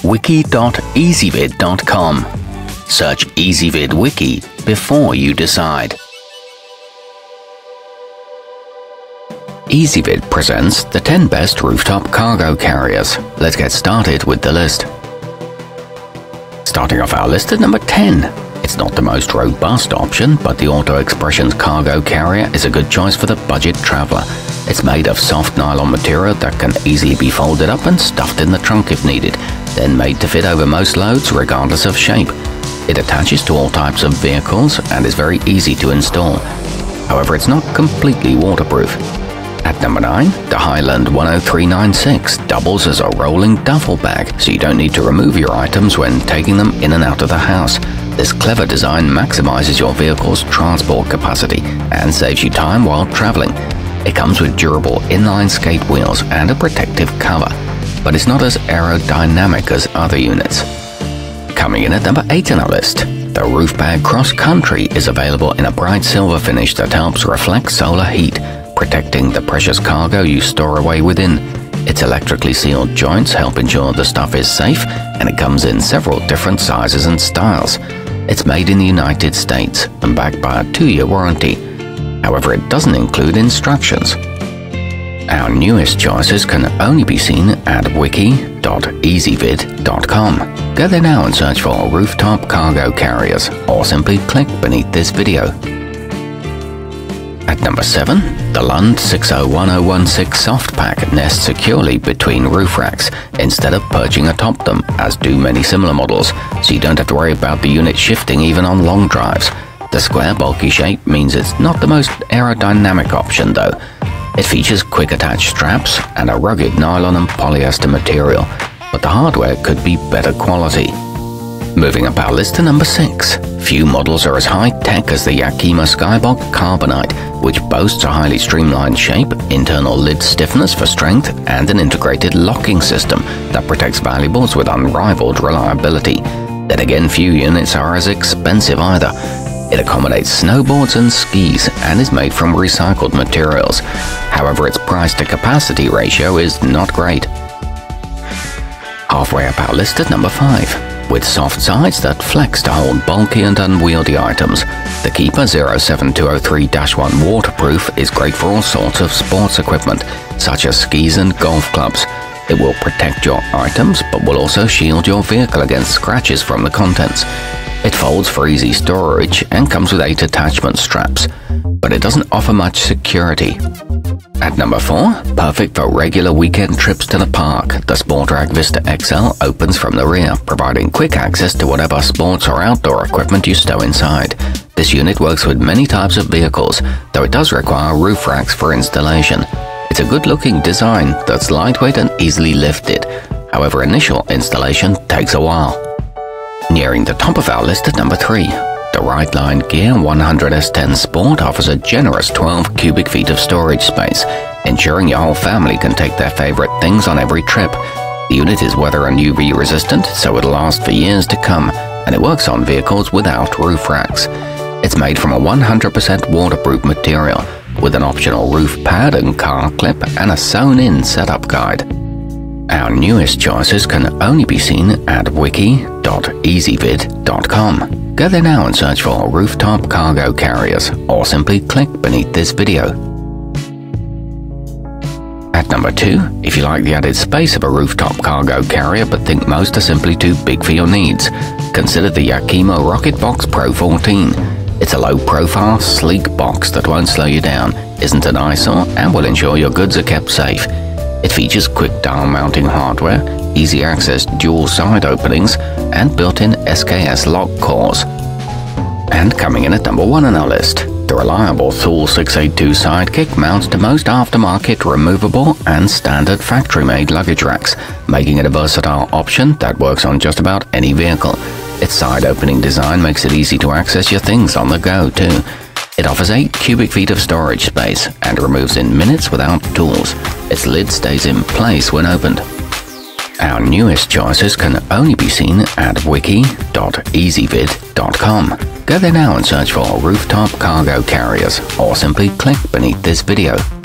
wiki.ezvid.com. Search Ezvid Wiki before you decide. Ezvid presents the 10 best rooftop cargo carriers. Let's get started with the list. Starting off our list at number 10. It's not the most robust option, but the Auto Expressions cargo carrier is a good choice for the budget traveler. It's made of soft nylon material that can easily be folded up and stuffed in the trunk if needed, then made to fit over most loads regardless of shape. It attaches to all types of vehicles and is very easy to install. However, it's not completely waterproof. At number 9, the Highland 10396 doubles as a rolling duffel bag, so you don't need to remove your items when taking them in and out of the house. This clever design maximizes your vehicle's transport capacity and saves you time while traveling. It comes with durable inline skate wheels and a protective cover, but it's not as aerodynamic as other units. Coming in at number 8 on our list, the Roof Bag Cross Country is available in a bright silver finish that helps reflect solar heat, protecting the precious cargo you store away within. Its electrically sealed joints help ensure the stuff is safe, and it comes in several different sizes and styles. It's made in the United States and backed by a 2-year warranty. However, it doesn't include instructions. Our newest choices can only be seen at wiki.ezvid.com. Go there now and search for rooftop cargo carriers, or simply click beneath this video. At number 7, the Lund 601016 Soft Pack nests securely between roof racks instead of perching atop them, as do many similar models, so you don't have to worry about the unit shifting even on long drives. The square, bulky shape means it's not the most aerodynamic option though. It features quick attach straps and a rugged nylon and polyester material, but the hardware could be better quality. Moving up our list to number 6. Few models are as high-tech as the Yakima Skybox Carbonite, which boasts a highly streamlined shape, internal lid stiffness for strength, and an integrated locking system that protects valuables with unrivaled reliability. Then again, few units are as expensive either. It accommodates snowboards and skis and is made from recycled materials. However, its price-to-capacity ratio is not great. Halfway up our list at number 5. With soft sides that flex to hold bulky and unwieldy items, the Keeper 07203-1 Waterproof is great for all sorts of sports equipment, such as skis and golf clubs. It will protect your items, but will also shield your vehicle against scratches from the contents. It folds for easy storage and comes with 8 attachment straps, but it doesn't offer much security. At number 4, perfect for regular weekend trips to the park, the Sportrac Vista XL opens from the rear, providing quick access to whatever sports or outdoor equipment you stow inside. This unit works with many types of vehicles, though it does require roof racks for installation. It's a good-looking design that's lightweight and easily lifted. However, initial installation takes a while. Nearing the top of our list at number 3. The Rightline Gear 100S10 Sport offers a generous 12 cubic feet of storage space, ensuring your whole family can take their favorite things on every trip. The unit is weather and UV resistant, so it'll last for years to come, and it works on vehicles without roof racks. It's made from a 100% waterproof material, with an optional roof pad and car clip and a sewn-in setup guide. Our newest choices can only be seen at wiki.ezvid.com. Go there now and search for rooftop cargo carriers, or simply click beneath this video. At number 2, if you like the added space of a rooftop cargo carrier but think most are simply too big for your needs, consider the Yakima RocketBox Pro 14. It's a low-profile, sleek box that won't slow you down, isn't an eyesore, and will ensure your goods are kept safe. It features quick dial mounting hardware, easy access dual side openings, and built-in SKS lock cores. And coming in at number 1 on our list, the reliable Thule 682 Sidekick mounts to most aftermarket removable and standard factory-made luggage racks, making it a versatile option that works on just about any vehicle. Its side-opening design makes it easy to access your things on the go too. It offers 8 cubic feet of storage space and removes in minutes without tools. Its lid stays in place when opened. Our newest choices can only be seen at wiki.ezvid.com. Go there now and search for rooftop cargo carriers, or simply click beneath this video.